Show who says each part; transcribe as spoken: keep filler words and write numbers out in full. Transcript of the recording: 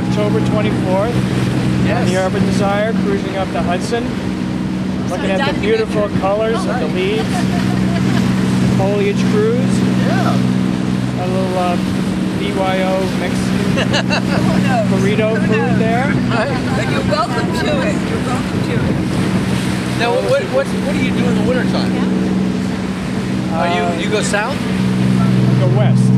Speaker 1: October twenty-fourth.
Speaker 2: Yes.
Speaker 1: On the Urban Desire, cruising up the Hudson, looking at the beautiful colors of the leaves. Foliage cruise.
Speaker 2: Yeah.
Speaker 1: A little uh, B Y O Mexican burrito food there.
Speaker 3: But you're welcome to it. You're welcome to it.
Speaker 2: Now, what, what, what do you do in the wintertime? Are you, you go south?
Speaker 1: Go west.